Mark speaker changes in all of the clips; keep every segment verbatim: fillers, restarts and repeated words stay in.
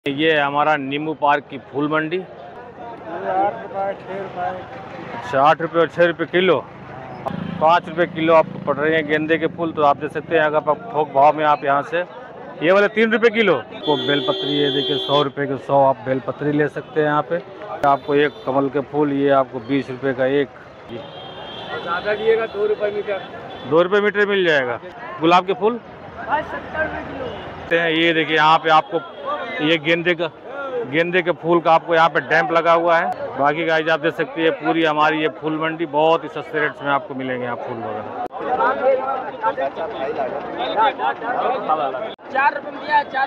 Speaker 1: ये है हमारा नींबू पार्क की फूल मंडी।
Speaker 2: आठ रुपये छः रुपये
Speaker 1: अच्छा, आठ रुपये और छः रुपये किलो, पाँच रुपये किलो आपको पड़ रहे हैं गेंदे के फूल। तो आप देख सकते हैं अगर आप थोक भाव में आप यहाँ से ये वाले तीन रुपये किलो को बेलपत्री, ये देखिए सौ रुपये के सौ आप बेलपत्री ले सकते हैं यहाँ पे। आपको एक कमल के फूल ये आपको बीस रुपये का एक,
Speaker 2: ज़्यादा लिएगा दो रुपये मीटर,
Speaker 1: दो रुपये मीटर मिल जाएगा। गुलाब के फूल
Speaker 2: सत्तर रुपये किलो।
Speaker 1: ये देखिए यहाँ पे आपको ये गेंदे का गेंदे के फूल का आपको यहाँ पे डैम्प लगा हुआ है। बाकी गाइस आप देख सकते हैं पूरी हमारी ये फूल मंडी बहुत ही सस्ते रेट्स में आपको मिलेंगे यहाँ फूल वगैरह।
Speaker 2: चार रुपये चार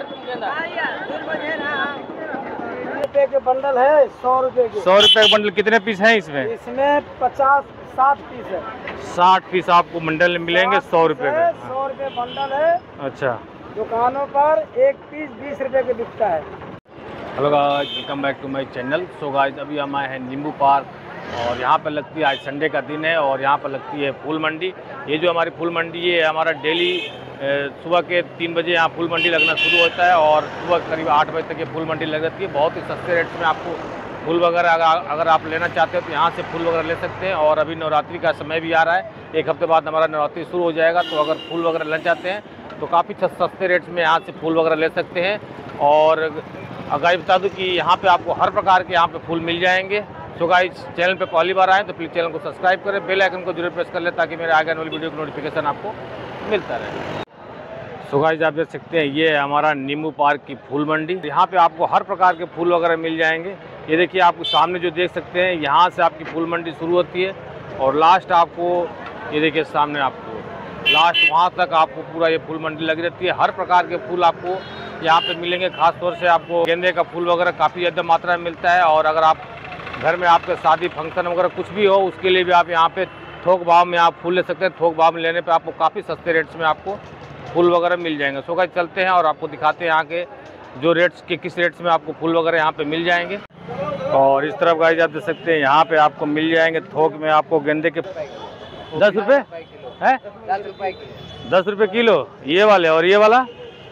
Speaker 2: रुपये के बंडल है, सौ रुपये के।
Speaker 1: सौ रुपये का बंडल कितने पीस हैं इसमें?
Speaker 2: इसमें पचास साठ पीस है।
Speaker 1: साठ पीस आपको बंडल में मिलेंगे सौ रुपये का।
Speaker 2: सौ रुपये बंडल है।
Speaker 1: अच्छा,
Speaker 2: दुकानों पर एक पीस बीस रुपये के बिकता है।
Speaker 1: Hello guys, welcome back to my channel. So guys अभी हम आए हैं नींबू पार्क और यहाँ पर लगती है, आज संडे का दिन है और यहाँ पर लगती है फूल मंडी। ये जो हमारी फूल मंडी ये हमारा डेली सुबह के तीन बजे यहाँ फूल मंडी लगना शुरू होता है और सुबह करीब आठ बजे तक ये फूल मंडी लग जाती है। बहुत ही सस्ते रेट्स में आपको फूल वगैरह अगर अगर आप लेना चाहते हो तो यहाँ से फूल वगैरह ले सकते हैं। और अभी नवरात्रि का समय भी आ रहा है, एक हफ्ते बाद हमारा नवरात्रि शुरू हो जाएगा। तो अगर फूल वगैरह लेना चाहते हैं तो काफ़ी सस्ते रेट्स में यहाँ से फूल वगैरह ले सकते हैं। और अगर बता दूं कि यहाँ पे आपको हर प्रकार के यहाँ पे फूल मिल जाएंगे। सो गाइस चैनल पे पहली बार आए तो प्लीज़ चैनल को सब्सक्राइब करें, बेल आइकन को जरूर प्रेस कर लें ताकि मेरे आगे आने वाली वीडियो की नोटिफिकेशन आपको मिलता रहे। सो गाइस आप देख सकते हैं ये है हमारा नींबू पार्क की फूल मंडी। यहाँ पे आपको हर प्रकार के फूल वगैरह मिल जाएंगे। ये देखिए आपको सामने जो देख सकते हैं यहाँ से आपकी फूल मंडी शुरू होती है और लास्ट आपको ये देखिए सामने आपको लास्ट वहाँ तक आपको पूरा ये फूल मंडी लगी रहती है। हर प्रकार के फूल आपको यहाँ पे मिलेंगे। खास तौर से आपको गेंदे का फूल वगैरह काफ़ी ज़्यादा मात्रा में मिलता है। और अगर आप घर में आपके शादी फंक्शन वगैरह कुछ भी हो उसके लिए भी आप यहाँ पे थोक भाव में आप फूल ले सकते हैं। थोक भाव में लेने पे आपको काफ़ी सस्ते रेट्स में आपको फूल वगैरह मिल जाएंगे। सो गाइस चलते हैं और आपको दिखाते हैं यहाँ के जो रेट्स के किस रेट्स में आपको फूल वगैरह यहाँ पे मिल जाएंगे। और इस तरफ गाइस आप देख सकते हैं यहाँ पे आपको मिल जाएंगे थोक में आपको गेंदे के दस रुपये है, दस रुपये किलो ये वाले। और ये वाला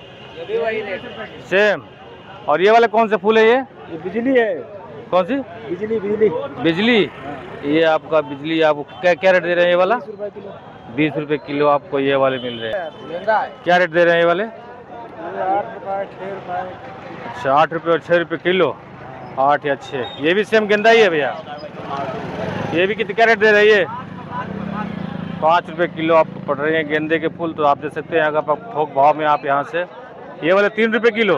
Speaker 1: सेम। और ये वाले कौन से फूल है? ये
Speaker 2: ये बिजली है।
Speaker 1: कौन सी?
Speaker 2: बिजली बिजली
Speaker 1: बिजली। ये आपका बिजली आपको क्या क्या रेट दे रहे हैं? ये वाला बीस रुपए किलो आपको ये वाले मिल रहे हैं। क्या रेट दे रहे हैं ये वाले?
Speaker 2: आठ रुपये छः रुपये।
Speaker 1: अच्छा, आठ रुपये और छः रुपये किलो, आठ या छः। ये भी सेम गेंदा ही है भैया? ये भी कितने क्या रेट दे रहे हैं? ये पाँच रुपये किलो आपको पड़ रहे हैं गेंदे के फूल। तो आप देख सकते हैं अगर आप थोक भाव में आप यहाँ से ये वाले तीन रुपये किलो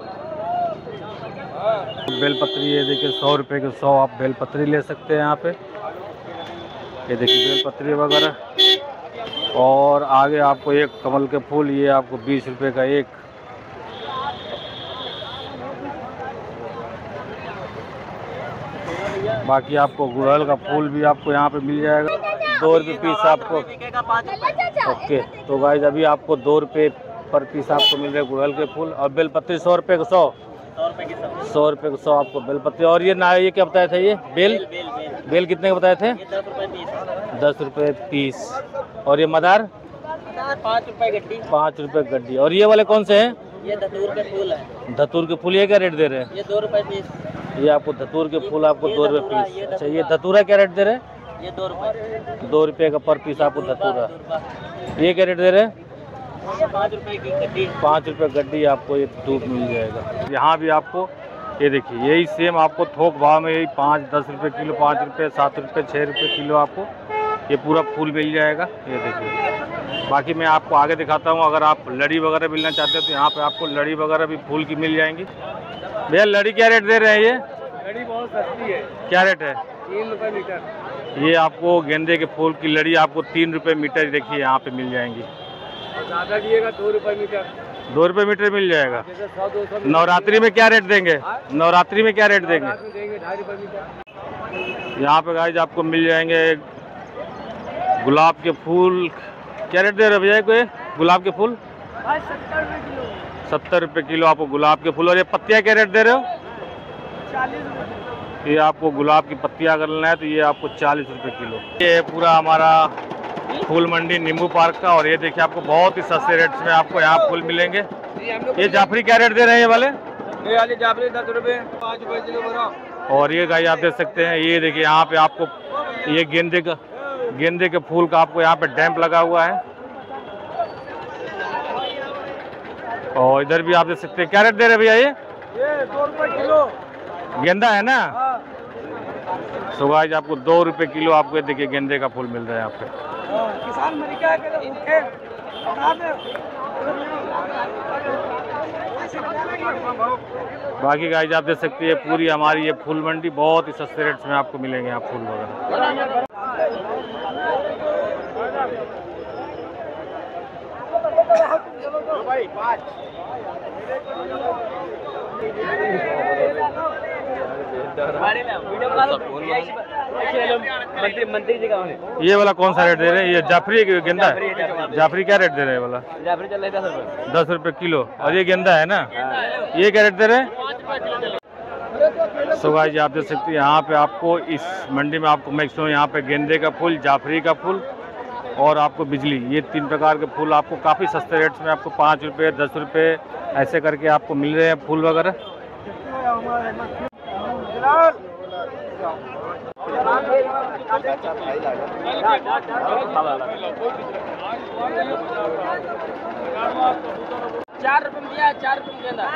Speaker 1: बेलपत्री, ये देखिए सौ रुपये के सौ आप बेलपत्री ले सकते हैं यहाँ पे। ये देखिए बेलपत्री वगैरह। और आगे आपको एक कमल के फूल ये आपको बीस रुपये का एक। बाकी आपको गुड़हल का फूल भी आपको यहाँ पे मिल जाएगा, दो रुपये पीस आपको। ओके तो गाइस अभी आपको दो रुपये पर पीस आपको मिल रहे हैं गुड़हल के फूल। और बेलपत्री सौ रुपये का सौ, सौ रुपये का सौ आपको बेलपत्री। और ये ना ये क्या बताया था? ये बेल बेल कितने का बताए थे? दस रुपये पीस। और ये मदार
Speaker 2: पाँच रुपये गड्डी,
Speaker 1: पाँच रुपये गड्डी। और ये वाले कौन से हैं?
Speaker 2: ये धतूर के फूल है।
Speaker 1: धतूर के फूल ये क्या रेट दे रहे हैं?
Speaker 2: ये दो रुपये पीस।
Speaker 1: ये आपको धतूर के फूल आपको दो रुपये पीस। अच्छा, ये धतूरा क्या रेट दे रहे हैं?
Speaker 2: ये दो रुपये,
Speaker 1: दो रुपये का पर पीस आपको धतूरा। ये क्या रेट दे रहे हैं?
Speaker 2: पाँच रुपये की गड्डी,
Speaker 1: पाँच रुपये गड्डी आपको ये धूप मिल जाएगा। यहाँ भी आपको ये देखिए यही सेम आपको थोक भाव में यही पाँच दस रुपये किलो, पाँच रुपये सात रुपये छः रुपये किलो आपको ये पूरा फूल मिल जाएगा। ये देखिए बाकी मैं आपको आगे दिखाता हूँ। अगर आप लड़ी वगैरह मिलना चाहते हो तो यहाँ पे आपको लड़ी वगैरह भी फूल की मिल जाएंगी। भैया लड़ी क्या रेट दे रहे हैं? ये
Speaker 2: लड़ी बहुत सस्ती है।
Speaker 1: क्या रेट है?
Speaker 2: तीन रुपये मीटर।
Speaker 1: ये आपको गेंदे के फूल की लड़ी आपको तीन रुपये मीटर देखिए यहाँ पे मिल जाएंगी।
Speaker 2: ज़्यादा लिएगा दो रुपये मीटर,
Speaker 1: दो रुपये मीटर मिल जाएगा।
Speaker 2: जैसे सौ दो सौ।
Speaker 1: नवरात्रि में क्या रेट देंगे? नवरात्रि में क्या रेट देंगे?
Speaker 2: देंगे ढाई रुपये मीटर।
Speaker 1: यहाँ पे गाइस आपको मिल जाएंगे गुलाब के फूल। क्या रेट दे रहे हो भैया कोई गुलाब के फूल?
Speaker 2: सत्तर रुपये किलो।
Speaker 1: सत्तर रुपये किलो आपको गुलाब के फूल। और ये पत्तियाँ क्या रेट दे रहे हो?
Speaker 2: चालीस रुपये।
Speaker 1: ये आपको गुलाब की पत्तियाँ अगर लेना है तो ये आपको चालीस रुपये किलो। ये पूरा हमारा फूल मंडी नींबू पार्क का। और ये देखिए आपको बहुत ही सस्ते रेट्स में आपको यहाँ फूल मिलेंगे। ये जाफरी क्या रेट दे रहे हैं ये वाले?
Speaker 2: ये वाली जाफरी दस रुपए पाँच रुपए किलो बोरा।
Speaker 1: और ये गाइस आप देख सकते हैं, ये देखिए यहाँ पे आपको ये गेंदे का गेंदे के फूल का आपको यहाँ पे डैम्प लगा हुआ है। और इधर भी आप देख सकते हैं। क्या रेट दे रहे भैया ये?
Speaker 2: ये दो रुपए किलो
Speaker 1: गेंदा है ना?
Speaker 2: हाँ।
Speaker 1: तो गाइस आपको दो रुपए किलो आपको देखिए गेंदे का फूल मिल रहा है यहाँ पे।
Speaker 2: हाँ, किसान अमेरिका के भूखे बता दे।
Speaker 1: बाकी गाइस आप देख सकते हैं पूरी हमारी ये फूल मंडी बहुत ही सस्ते रेट्स में आपको मिलेंगे यहाँ फूल वगैरह।
Speaker 2: मंत्री जी का
Speaker 1: ये वाला कौन सा रेट दे रहे हैं? ये जाफरी गेंदा है? जाफरी क्या रेट दे रहे हैं वाला?
Speaker 2: जाफरी चल रहा है दस रुपए।
Speaker 1: दस रुपए किलो। और ये गेंदा है ना? ये क्या रेट दे रहे हैं? सो गाइस जी आप देख सकते हैं यहाँ पे आपको इस मंडी में आपको मैक्सिमम यहाँ पे गेंदे का फूल, जाफरी का फूल और आपको बिजली, ये तीन प्रकार के फूल आपको काफ़ी सस्ते रेट्स में आपको पाँच रुपये दस रुपये ऐसे करके आपको मिल रहे हैं फूल वगैरह।
Speaker 2: चार रुपए में दिया, चार रुपए में गेंदा।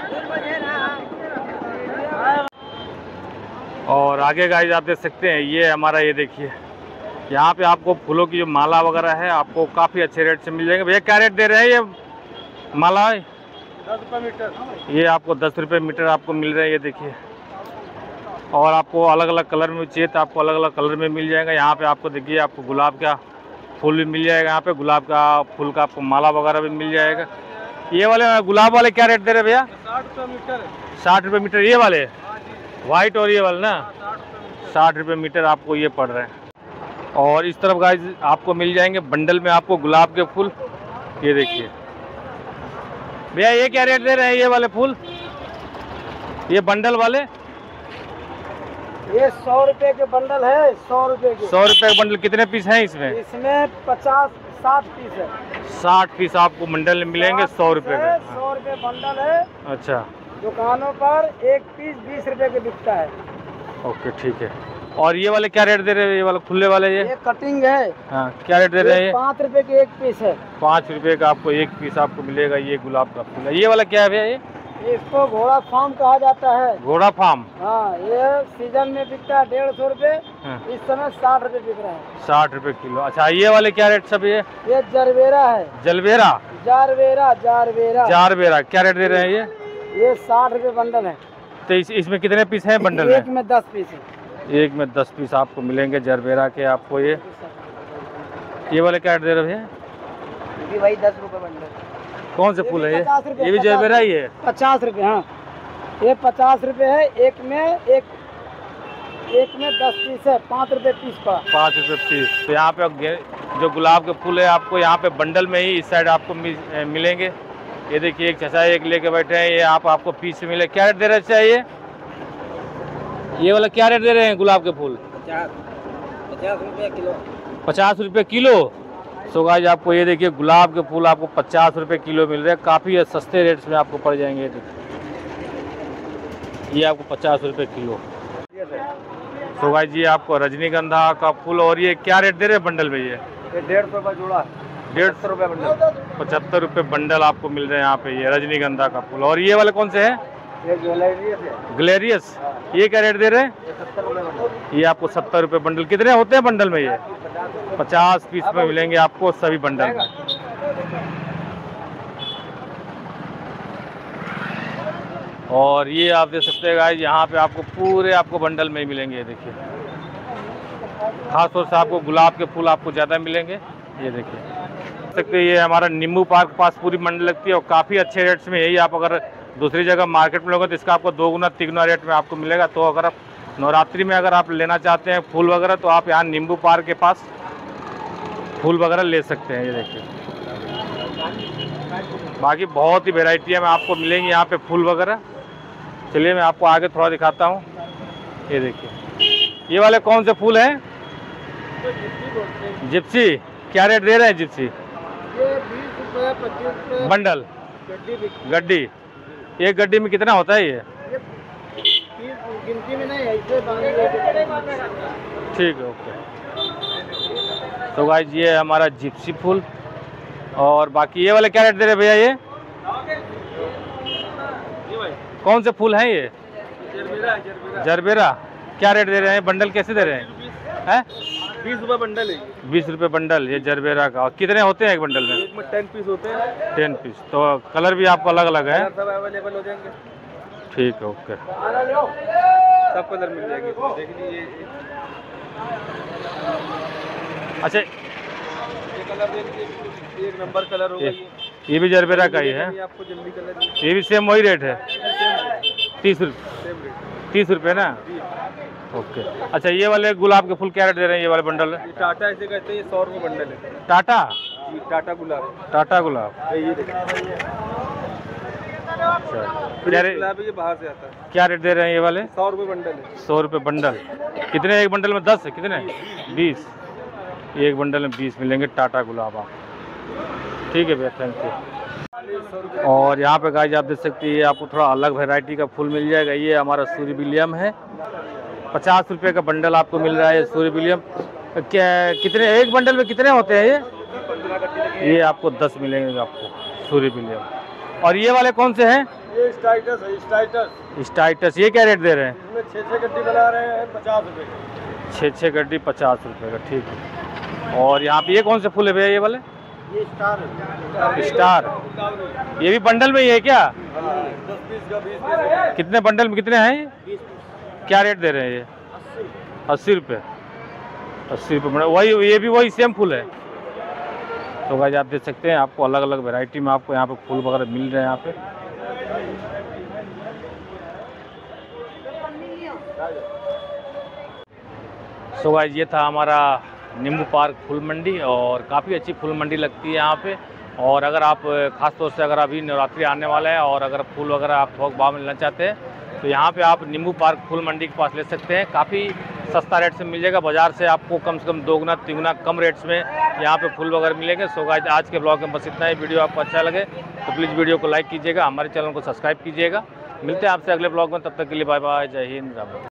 Speaker 1: और आगे गाइस आप देख सकते हैं ये हमारा ये देखिए यहाँ पे आपको फूलों की जो माला वगैरह है आपको काफ़ी अच्छे रेट से मिल जाएंगे। भैया क्या रेट दे रहे हैं ये माला?
Speaker 2: दस रुपए मीटर।
Speaker 1: ये आपको दस रुपये मीटर आपको मिल रहा है, ये देखिए। और आपको अलग अलग कलर में चाहिए तो आपको अलग अलग कलर में मिल जाएगा। यहाँ पे आपको देखिए आपको गुलाब का फूल भी मिल जाएगा, यहाँ पे गुलाब का फूल का आपको माला वगैरह भी मिल जाएगा। ये वाले गुलाब वाले क्या रेट दे रहे भैया?
Speaker 2: साठ रुपए मीटर।
Speaker 1: साठ रुपये मीटर ये वाले वाइट और ये वाले ना साठ रुपये मीटर आपको ये पड़ रहे हैं। और इस तरफ गाइस आपको मिल जाएंगे बंडल में आपको गुलाब के फूल, ये देखिए। भैया ये क्या रेट दे रहे हैं ये वाले फूल, ये बंडल वाले?
Speaker 2: ये सौ रुपए के बंडल है, सौ रुपए के।
Speaker 1: सौ रुपये का बंडल। कितने पीस हैं इसमें?
Speaker 2: इसमें पचास साठ पीस है।
Speaker 1: साठ पीस आपको बंडल में मिलेंगे सौ रुपये का।
Speaker 2: सौ रुपए बंडल है।
Speaker 1: अच्छा,
Speaker 2: दुकानों पर एक पीस बीस रुपए के बिकता है।
Speaker 1: ओके ठीक है। और ये वाले क्या रेट दे रहे हैं ये वाले खुले वाले? ये
Speaker 2: ये कटिंग है।
Speaker 1: हाँ, क्या रेट दे रहे हैं ये?
Speaker 2: पाँच रुपए के एक पीस है।
Speaker 1: पाँच रुपये का आपको एक पीस आपको मिलेगा ये गुलाब का फूल है। ये वाला क्या है भैया? ये
Speaker 2: इसको घोड़ा फार्म कहा जाता है।
Speaker 1: घोड़ा फार्म।
Speaker 2: हाँ, ये सीजन में बिकता है डेढ़ सौ रुपए।
Speaker 1: हाँ।
Speaker 2: इस समय साठ रुपए बिक रहा है।
Speaker 1: साठ रुपये किलो। अच्छा, ये वाले क्या रेट सब? ये
Speaker 2: ये जरबेरा है।
Speaker 1: जलबेरा
Speaker 2: जारवेरा जारवेरा
Speaker 1: जारबेरा क्या रेट दे रहे हैं ये?
Speaker 2: ये साठ रुपए बंडल है।
Speaker 1: तो इस, इसमें कितने पीस हैं बंडल
Speaker 2: एक
Speaker 1: में?
Speaker 2: में दस पीस है।
Speaker 1: एक में दस पीस आपको मिलेंगे जरबेरा के आपको। ये ये वाले क्या रेट दे रहे हैं?
Speaker 2: ये भाई दस रुपए बंडल।
Speaker 1: कौन से फूल है ये?
Speaker 2: रुपए,
Speaker 1: ये भी जरबेरा ही है?
Speaker 2: पचास रुपए। हाँ, ये पचास रुपए है। एक में एक एक में दस पीस है, पाँच रुपए पीस पड़ा।
Speaker 1: पाँच रुपये पीस। तो यहाँ पे जो गुलाब के फूल है आपको यहाँ पे बंडल में ही इस साइड आपको मिलेंगे। ये देखिए एक छछा एक लेके बैठे हैं, ये आप आपको पीस से मिले। क्या रेट दे रहे चाहिए ये वाला? क्या रेट दे रहे हैं गुलाब के फूल?
Speaker 2: पचास पचास रुपये किलो।
Speaker 1: पचास रुपये किलो। सो गाइस आपको ये देखिए गुलाब के फूल आपको पचास रुपये किलो मिल रहे हैं, काफ़ी सस्ते रेट्स में आपको पड़ जाएंगे। ये आपको पचास रुपये किलो। सो गाइस जी आपको रजनीगंधा का फूल। और ये क्या रेट दे रहे हैं बंडल में? ये
Speaker 2: डेढ़ सौ रुपये जोड़ा।
Speaker 1: डेढ़ सौ रुपये बंडल। पचहत्तर रुपये बंडल आपको मिल रहे हैं यहाँ पे ये रजनीगंधा का फूल। और ये वाले कौन से हैं?
Speaker 2: ये ग्लेरियस है।
Speaker 1: ग्लेरियस। ये क्या रेट दे रहे हैं?
Speaker 2: ये सत्तर रुपये बंडल।
Speaker 1: ये आपको सत्तर रुपये बंडल। कितने होते हैं बंडल में? ये पचास पीस में मिलेंगे आपको सभी बंडल में। और ये आप देख सकते हैं गाइस यहाँ पे आपको पूरे आपको बंडल में ही मिलेंगे। ये देखिए खास तौर से आपको गुलाब के फूल आपको ज़्यादा मिलेंगे। ये देखिए देख सकते हैं ये हमारा नींबू पार्क के पास पूरी मंडी लगती है और काफ़ी अच्छे रेट्स में। यही आप अगर दूसरी जगह मार्केट में लोगे तो इसका आपको दो गुना तीन गुना रेट में आपको मिलेगा। तो अगर आप नवरात्रि में अगर आप लेना चाहते हैं फूल वगैरह तो आप यहाँ नींबू पार्क के पास फूल वगैरह ले सकते हैं। ये देखिए बाकी बहुत ही वेराइटियाँ में आपको मिलेंगी यहाँ पे फूल वगैरह। चलिए मैं आपको आगे थोड़ा दिखाता हूँ। ये देखिए ये वाले कौन से फूल हैं? जिप्सी। क्या रेट दे रहे हैं जिप्सी?
Speaker 2: ये बीस रुपये पच्चीस रुपये
Speaker 1: बंडल।
Speaker 2: गड्डी।
Speaker 1: गड्डी एक गड्डी में कितना होता है ये?
Speaker 2: गिनती में नहीं है,
Speaker 1: ठीक है, ओके। तो गाइस ये हमारा जिप्सी फूल। और बाकी ये वाले क्या रेट दे रहे भैया? ये कौन से फूल हैं ये?
Speaker 2: Gerbera, gerbera.
Speaker 1: जरबेरा क्या रेट दे रहे हैं? बंडल कैसे दे रहे हैं? हैं
Speaker 2: बीस रुपए बंडल है।
Speaker 1: बीस रुपए बंडल ये जरबेरा का। और कितने होते हैं एक बंडल में?
Speaker 2: एक में टेन पीस होते हैं।
Speaker 1: Ten piece. तो कलर भी आपको अलग अलग है?
Speaker 2: सब अवेलेबल हो जाएंगे।
Speaker 1: ठीक है, ओके।
Speaker 2: सब कलर मिल जाएंगे। देख लीजिए
Speaker 1: अच्छा,
Speaker 2: ये कलर देख लीजिए, एक नंबर कलर होगा ये।
Speaker 1: ये भी जरबेरा का ही है?
Speaker 2: आपको जल्दी कलर
Speaker 1: ये भी सेम वही रेट है? तीस रुपये
Speaker 2: सेम रेट।
Speaker 1: तीस रुपये ना? ओके। अच्छा, ये वाले गुलाब के फूल क्या रेट दे रहे हैं? ये वाले बंडल
Speaker 2: ये टाटा ऐसे कहते हैं, ये सौ रुपये बंडल है।
Speaker 1: टाटा?
Speaker 2: ये टाटा गुलाब।
Speaker 1: टाटा गुलाब।
Speaker 2: ये देखिए,
Speaker 1: अच्छा, क्या रेट?
Speaker 2: गुलाब ये बाहर से आता है।
Speaker 1: क्या रेट दे रहे हैं ये वाले?
Speaker 2: सौ रुपये बंडल है।
Speaker 1: सौ रुपये बंडल। कितने एक बंडल में? दस है? कितने? बीस। एक बंडल में बीस मिलेंगे टाटा गुलाब आप। ठीक है भैया, थैंक यू। और यहाँ पे गाइस आप देख सकते हैं, ये आपको थोड़ा अलग वैरायटी का फूल मिल जाएगा। ये हमारा सूर्य विलियम है, पचास रुपये का बंडल आपको मिल रहा है सूर्य विलियम। क्या कितने एक बंडल में कितने होते हैं ये? ये आपको दस मिलेंगे आपको सूर्य विलियम। और ये वाले कौन से हैं?
Speaker 2: ये स्टाइटस है, स्टाइटस।
Speaker 1: स्टाइटस ये क्या रेट दे रहे हैं?
Speaker 2: इसमें छः छः गड्डी बना रहे हैं, पचास रुपये का।
Speaker 1: छः छः गड्डी पचास रुपये का, ठीक है। और यहाँ पे ये कौन से फूल है भैया ये वाले?
Speaker 2: ये स्टार है।
Speaker 1: स्टार ये भी बंडल में ही है क्या?
Speaker 2: दस पीस का बीस पीस।
Speaker 1: कितने बंडल में कितने हैं ये?
Speaker 2: बीस पीस।
Speaker 1: क्या रेट दे रहे हैं ये? अस्सी रुपये। अस्सी रुपये बंडल। वही ये भी वही सेम फूल है? तो गाइस आप देख सकते हैं, आपको अलग अलग वैरायटी में आपको यहाँ पे फूल वगैरह मिल रहे हैं यहाँ पे। सो गाइस ये था हमारा नींबू पार्क फूल मंडी, और काफ़ी अच्छी फूल मंडी लगती है यहाँ पे। और अगर आप ख़ास तौर से अगर अभी नवरात्रि आने वाला है और अगर फूल वगैरह आप थोक भाव में लेना चाहते हैं तो यहाँ पे आप नींबू पार्क फूल मंडी के पास ले सकते हैं। काफ़ी सस्ता रेट से मिल जाएगा, बाज़ार से आपको कम से कम दोगुना तिगुना कम रेट्स में यहाँ पे फूल वगैरह मिलेंगे। सो गाइस आज के ब्लॉग में बस इतना ही। वीडियो आपको अच्छा लगे तो प्लीज़ वीडियो को लाइक कीजिएगा, हमारे चैनल को सब्सक्राइब कीजिएगा। मिलते हैं आपसे अगले ब्लॉग में, तब तक के लिए बाय बाय, जय हिंद, राम राम।